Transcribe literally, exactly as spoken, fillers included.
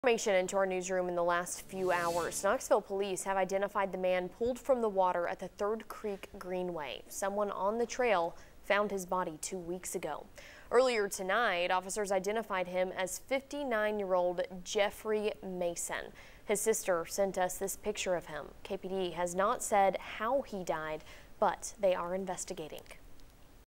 Information into our newsroom in the last few hours. Knoxville police have identified the man pulled from the water at the Third Creek Greenway. Someone on the trail found his body two weeks ago. Earlier tonight, officers identified him as fifty-nine-year-old Jeffrey Mason. His sister sent us this picture of him. K P D has not said how he died, but they are investigating.